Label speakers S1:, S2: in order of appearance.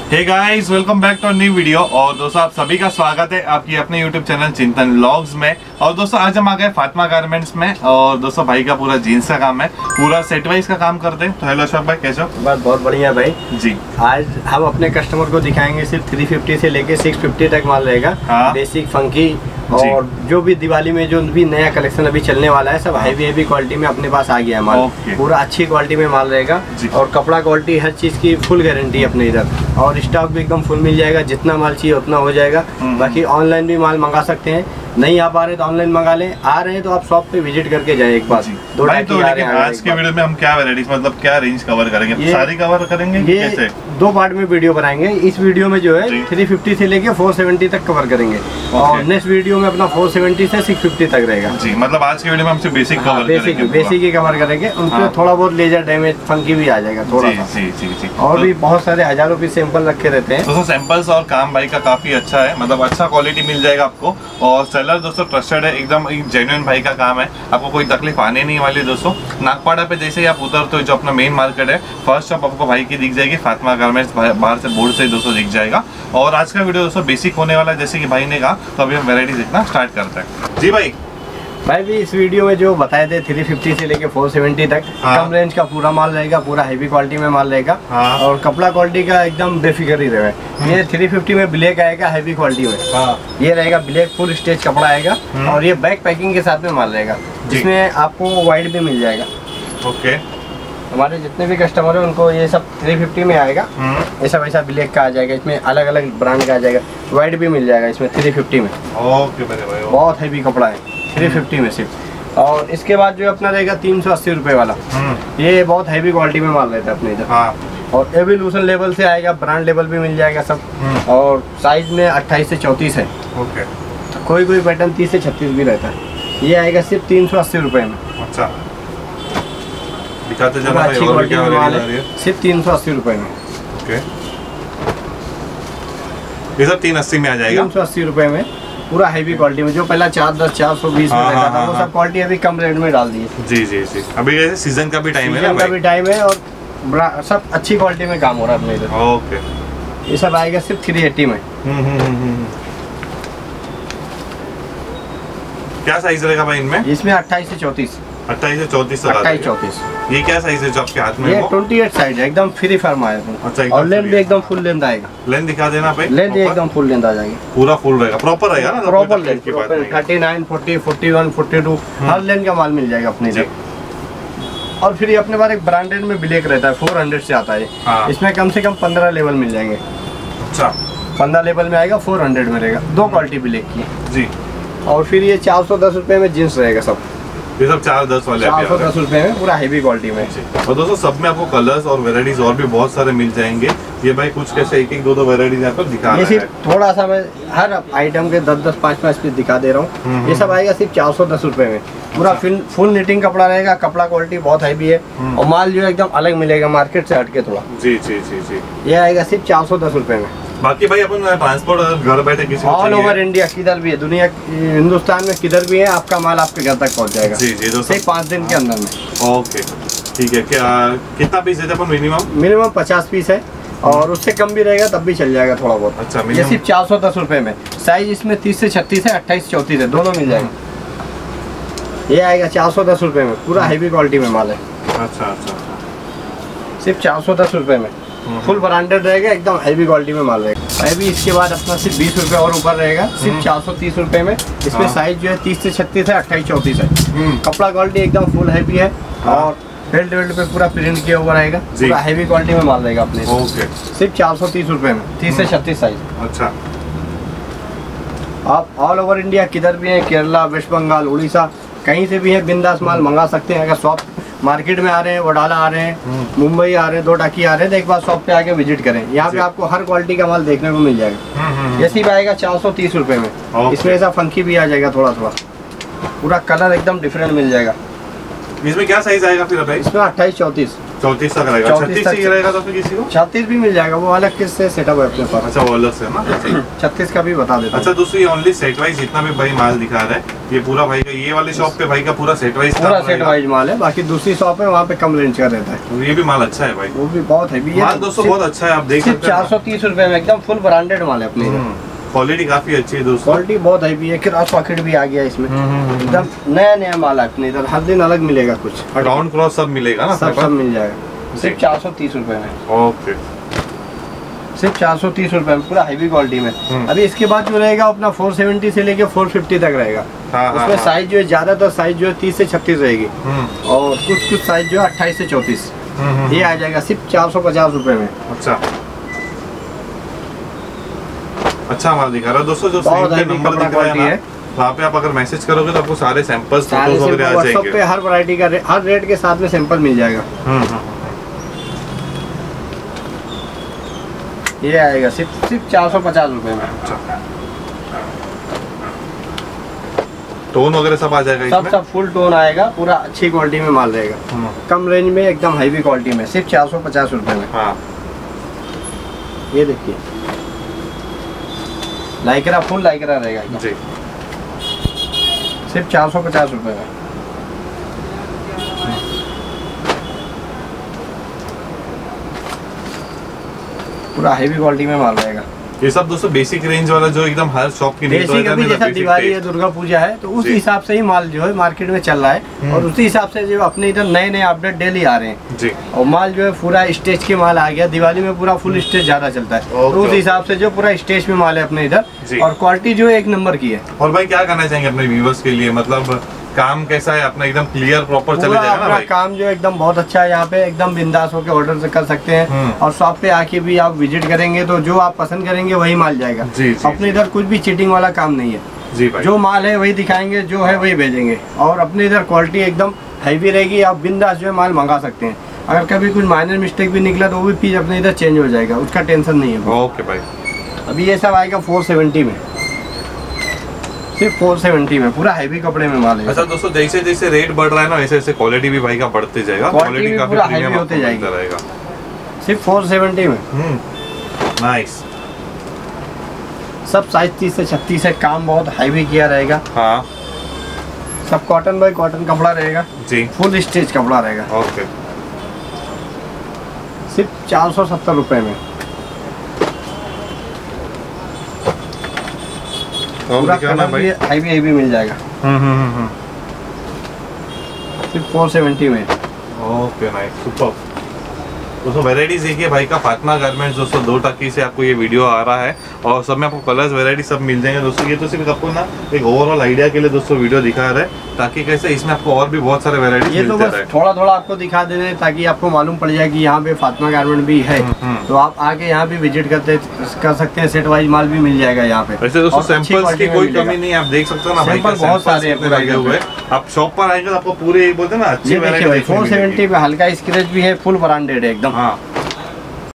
S1: Hey guys, welcome back to new video. और दोस्तों आप सभी का स्वागत है आपकी अपने यूट्यूब चैनल चिंतन व्लॉग्स में। और दोस्तों आज हम आ गए फातिमा गारमेंट्स में। और दोस्तों भाई का पूरा जीन्स का काम है, पूरा सेट वाइज का काम करते हैं। तो हेलो अशोक भाई, कैसे हो?
S2: बस बहुत बढ़िया भाई
S1: जी।
S2: आज हम अपने कस्टमर को दिखाएंगे सिर्फ 350 से लेके 650 तक माल रहेगा।
S1: हाँ।
S2: बेसिक फंकी और जो भी दिवाली में जो भी नया कलेक्शन अभी चलने वाला है सब हैवी क्वालिटी में अपने पास आ गया है माल। पूरा अच्छी क्वालिटी में माल रहेगा और कपड़ा क्वालिटी हर चीज की फुल गारंटी अपने इधर। और स्टॉक भी एकदम फुल मिल जाएगा, जितना माल चाहिए उतना हो जाएगा। बाकी ऑनलाइन भी माल मंगा सकते हैं, नहीं आ पा रहे तो ऑनलाइन मंगा लें, आ रहे हैं तो आप शॉप पे विजिट करके जाए एक बार।
S1: तो आज के वीडियो में हम क्या वैरायटीज मतलब क्या रेंज कवर करेंगे? सारी कवर करेंगे कैसे?
S2: दो पार्ट में वीडियो बनाएंगे। इस वीडियो में जो है 350 से लेके 470 तक कवर करेंगे और नेक्स्ट वीडियो में अपना 470 से 650 तक रहेगा।
S1: जी, मतलब आज के वीडियो में हम सिर्फ बेसिक कवर करेंगे।
S2: बेसिक ही कवर करेंगे, उनमें थोड़ा बहुत लेजर डैमेज फंकी भी आ जाएगा थोड़ा सा। और भी बहुत सारे हजारों पीस सैंपल रखे रहते हैं।
S1: दोस्तों सैंपल्स और काम भाई का काफी अच्छा है, मतलब अच्छा क्वालिटी मिल जाएगा आपको। और सेलर दोस्तों ट्रस्टेड है, एकदम जेन्युइन भाई का काम है, आपको कोई तकलीफ आने नहीं वाली। दोस्तों नागपाड़ा पे जैसे ही आप उतरते हो, जो अपना मेन मार्केट है, फर्स्ट शॉप आपको भाई की दिख जाएगी, फातिमा गारमेंट्स। बाहर से बोर्ड से दोस्तों दिख जाएगा। और आज का वीडियो दोस्तों बेसिक होने वाला है, जैसे कि भाई ने कहा। तो अभी हम वैरायटी देखना स्टार्ट करते हैं। जी भाई
S2: भी इस वीडियो में जो बताए थे 350 से लेके 470 तक कम रेंज का पूरा माल रहेगा, पूरा हैवी क्वालिटी में माल रहेगा। और कपड़ा क्वालिटी का एकदम बेफिक्र ही रहेगा। ये 350 में ब्लैक आएगा हैवी क्वालिटी में। ये रहेगा ब्लैक फुल स्टेज कपड़ा आएगा और ये बैक पैकिंग के साथ में माल रहेगा, जिसमें आपको वाइट भी मिल जाएगा।
S1: ओके,
S2: हमारे जितने भी कस्टमर है उनको ये सब 350 में आएगा। ऐसा वैसा ब्लैक का आ जाएगा, इसमें अलग अलग ब्रांड का आ जाएगा, वाइट भी मिल जाएगा इसमें 350 में।
S1: ओके मेरे भाई,
S2: बहुत हैवी कपड़ा है 350 में सिर्फ। और इसके बाद जो अपना रहेगा 380 रुपये वाला, ये बहुत हैवी क्वालिटी में माल रहता है अपने इधर। और एवोल्यूशन लेवल से आएगा, ब्रांड लेवल भी मिल जाएगा सब। और साइज में 28 से 34 है।
S1: ओके,
S2: तो कोई पैटर्न 30 से 36 भी रहता है। ये आएगा सिर्फ 380 रुपये में।
S1: अच्छा, दिखाते जाना
S2: अच्छी क्वालिटी में माल है, सिर्फ 380 रुपये में।
S1: ओके, ये सब 380 में आ जाएगा।
S2: 380 रुपये में पूरा हैवी क्वालिटी में। जो पहला 410 420 में रहता था, वो सब क्वालिटी अभी कम रेट में डाल दी है।
S1: जी जी जी, अभी जैसे सीजन का भी टाइम है ना,
S2: सीजन का भी टाइम है और सब अच्छी क्वालिटी में काम हो रहा है अपने इधर।
S1: ओके,
S2: ये सब आएगा सिर्फ 380 में।
S1: क्या साइज रहेगा भाई इनमें?
S2: इसमें 28 से 34।
S1: 28 से 34 तक।
S2: 28 34।
S1: ये क्या साइज है जो आपके हाथ में?
S2: ये 28 साइज है, एकदम फ्री फॉर्म आएगा।
S1: अच्छा,
S2: और लेंथ भी एकदम फुल लेंथ आएगा।
S1: लेंथ दिखा देना भाई।
S2: लेंथ एकदम फुल लेंथ आ जाएगी,
S1: पूरा फुल रहेगा, प्रॉपर रहेगा ना?
S2: प्रॉपर लेंथ, 39 40 41 42 हर लेंथ का माल मिल जाएगा अपने इधर। और फिर ये अपने पास एक ब्रांडेड में ब्लैक रहता है, 400 से आता है। इसमें कम से कम 15 लेवल मिल जाएंगे।
S1: अच्छा,
S2: 15 लेवल में आएगा, 400 में रहेगा। दो क्वालिटी ब्लैक की
S1: जी।
S2: और फिर ये 410 रुपये में जींस रहेगा सब।
S1: ये सब 410 वाले
S2: 410 रुपये में पूरा हैवी क्वालिटी में।
S1: और दोस्तों सब में आपको कलर्स और वेराइटीज और भी बहुत सारे मिल जाएंगे। ये भाई कुछ कैसे एक एक दो वेराइटीज यहाँ पर दिखा रहा है।
S2: थोड़ा सा मैं हर आइटम के 10 5 पीस दिखा दे रहा हूँ। ये सब आएगा सिर्फ 410 रुपये में। पूरा फुल निटिंग कपड़ा रहेगा, कपड़ा क्वालिटी बहुत हैवी है और माल जो है एकदम अलग मिलेगा मार्केट से हटके थोड़ा।
S1: जी जी जी जी,
S2: ये आएगा सिर्फ 410 रुपये में।
S1: बाकी भाई अपन ट्रांसपोर्ट घर बैठे किसी
S2: ऑल ओवर इंडिया किधर भी है, दुनिया हिंदुस्तान में किधर भी है, आपका माल आपके घर तक पहुंच जाएगा।
S1: जी जी,
S2: सिर्फ 5 दिन के अंदर में।
S1: ओके ठीक है। क्या कितना पीस है अपन?
S2: मिनिमम 50 पीस है और उससे कम भी रहेगा तब भी चल जाएगा थोड़ा बहुत।
S1: अच्छा,
S2: ये सिर्फ 410 रुपये में। साइज इसमें 30 से 36 है, 28 से 34 है, दोनों मिल जाएगा। ये आएगा 410 रुपये में, पूरा हैवी क्वालिटी में माल है।
S1: अच्छा अच्छा,
S2: सिर्फ 410 रुपये में फुल ब्रांडेड रहेगा, एकदम हैवी क्वालिटी में माल रहेगा। हैवी इसके बाद अपना सिर्फ 20 रुपये और ऊपर रहेगा, सिर्फ 430 रुपये में। इसमें साइज जो है 30 से 36 है, 28 34 है। कपड़ा क्वालिटी एकदम फुल हैवी है और बेल्ट पे पूरा प्रिंट किया हुआ रहेगा, पूरा हैवी क्वालिटी में माल रहेगा अपने।
S1: ओके,
S2: सिर्फ 430 रुपये में, 30 से 36 साइज।
S1: अच्छा,
S2: आप ऑल ओवर इंडिया किधर भी है, केरला, वेस्ट बंगाल, उड़ीसा, कहीं से भी है, बिंदास माल मंगा सकते हैं। अगर शॉप मार्केट में आ रहे हैं, वडाला आ रहे हैं, मुंबई आ रहे हैं, 2 टाकी आ रहे हैं, तो एक बार शॉप पे आके विजिट करें। यहाँ पे आपको हर क्वालिटी का माल देखने को मिल जाएगा। ये सिर्फ आएगा 430 रुपये में। इसमें ऐसा फंकी भी आ जाएगा थोड़ा थोड़ा, पूरा कलर एकदम डिफरेंट मिल जाएगा।
S1: इसमें क्या साइज आएगा फिर भाई?
S2: इसमें 28 34।
S1: 34 तक रहेगा। 36 ही रहेगा तो फिर किसी को
S2: 36 भी मिल जाएगा, वो अलग किस से सेटअप है अपने पास।
S1: अच्छा वो अलग से है ना।
S2: 36 का भी बता देता हूं।
S1: अच्छा दूसरी ओनली सेट वाइज जितना भी भाई माल दिखा रहा है ये पूरा भाई का, ये वाली शॉप पे भाई का पूरा सेट वाइज
S2: माल है। बाकी दूसरी शॉप है वहाँ पे कम रेंज का रहता है।
S1: ये भी माल अच्छा है भाई,
S2: वो भी बहुत है
S1: माल दोस्तों बहुत अच्छा है। आप देख सकते हैं
S2: 430 रुपए में एकदम फुल ब्रांडेड माल है अपने।
S1: क्वालिटी काफी अच्छी है दोस्तों,
S2: क्वालिटी बहुत है भी है। क्रॉस पॉकेट भी आ गया इसमें, एकदम नया नया माल है अपने इधर। हर दिन अलग मिलेगा कुछ,
S1: राउंड क्रॉस सब मिलेगा ना,
S2: सब मिल जाएगा सिर्फ 430 रुपए में।
S1: ओके
S2: सिर्फ 430 रुपए में पूरा हैवी क्वालिटी में। अभी इसके बाद जो रहेगा अपना 470 से लेके 450 तक रहेगा। उसमें साइज जो है ज्यादातर साइज जो है 30 से 36 रहेगी और कुछ कुछ साइज जो है 28 से 34 ये आ जाएगा सिर्फ 450 रुपए में।
S1: अच्छा माल दिखा रहा है दोस्तों, जो नंबर दिख रहा है वहाँ पे आप अगर मैसेज करोगे तो आपको सारे सैंपल्स फोटोज वगैरह आ जाएंगे।
S2: पे हर वैरायटी का हर रेट के साथ में सैंपल मिल जाएगा। ये आएगा सिर्फ 450 रुपए में।
S1: टोन वगैरह सब आ जाएगा इसमें?
S2: सब फुल टोन आएगा, पूरा अच्छी क्वालिटी में माल रहेगा। कम रेंज में एकदम हैवी क्वालिटी में सिर्फ 450 रुपए में। ये देखिए लाइक्रा, फुल लाइक्रा रहेगा जी, सिर्फ 450 रुपए में। पूरा हेवी क्वालिटी में माल रहेगा।
S1: ये सब दोस्तों बेसिक रेंज वाला जो एकदम हर शॉप की
S2: बेसिक, अभी जैसा दिवाली है, दुर्गा पूजा है, तो उस हिसाब से ही माल जो है मार्केट में चल रहा है और उसी हिसाब से जो अपने इधर नए नए अपडेट डेली आ रहे हैं जी। और माल जो है पूरा स्टेज के माल आ गया, दिवाली में पूरा फुल स्टेज ज्यादा चलता है, तो उस हिसाब से जो पूरा स्टेज में माल है अपने इधर और क्वालिटी जो है एक नंबर की है।
S1: और भाई क्या करना चाहेंगे अपने व्यूअर्स के लिए, मतलब काम कैसा है अपना, एकदम क्लियर प्रॉपर चले जाएगा ना भाई?
S2: काम जो एकदम बहुत अच्छा है, यहाँ पे एकदम बिंदास होकर ऑर्डर से कर सकते हैं और शॉप पे आके भी आप विजिट करेंगे तो जो आप पसंद करेंगे वही माल जाएगा। अपने इधर कुछ भी चीटिंग वाला काम नहीं है
S1: जी भाई,
S2: जो माल है वही दिखाएंगे, जो है वही भेजेंगे और अपने इधर क्वालिटी एकदम हैवी रहेगी। आप बिंदास जो है माल मंगा सकते हैं, अगर कभी कुछ माइनर मिस्टेक भी निकला तो वो भी पीस अपने इधर चेंज हो जाएगा, उसका टेंशन नहीं है।
S1: ओके भाई,
S2: अभी ये सब आएगा 470 में, सिर्फ 470 में पूरा हैवी कपड़े में माल है।
S1: अच्छा दोस्तों जैसे जैसे रेट बढ़ रहा है ना वैसे वैसे क्वालिटी भी भाई का बढ़ते जाएगा,
S2: क्वालिटी काफी प्रीमियम होते जाएगा। सिर्फ 470 में
S1: नाइस।
S2: सब साइज 30 से 36 है, काम बहुत हैवी किया रहेगा।
S1: हाँ
S2: सब कॉटन बाय कॉटन कपड़ा रहेगा
S1: जी,
S2: फुल स्टिच कपड़ा रहेगा।
S1: ओके
S2: सिर्फ 470 रुपए में पूरा हैवी मिल जाएगा। सिर्फ 470 में।
S1: Okay nice, super. दोस्तों वैरायटीज देखिए भाई का फातिमा गारमेंट्स दोस्तों 2 टक्की से आपको ये वीडियो आ रहा है और सब में आपको कलर्स वैरायटी सब मिल जाएंगे दोस्तों। ये तो सिर्फ आपको ना एक ओवरऑल आइडिया के लिए दोस्तों वीडियो दिखा रहे हैं ताकि कैसे इसमें आपको और भी बहुत सारे वैरायटी
S2: ये तो बस थोड़ा थोड़ा आपको दिखा दे रहे हैं ताकि आपको मालूम पड़ जाए कि यहाँ पे फातिमा गारमेंट भी है, तो आप आके यहाँ भी विजिट कर सकते हैं। सेट वाइज माल भी मिल जाएगा यहाँ पे।
S1: वैसे दोस्तों सैंपल्स की कोई कमी नहीं है, आप देख सकते हो ना भाई,
S2: बहुत सारे
S1: लगे हुए। आप शॉप पर आएंगे तो आपको पूरे बोलते हैं ना अच्छी वैरायटी
S2: 470 पे हल्का स्क्रैच भी है, फुल ब्रांडेड है एकदम।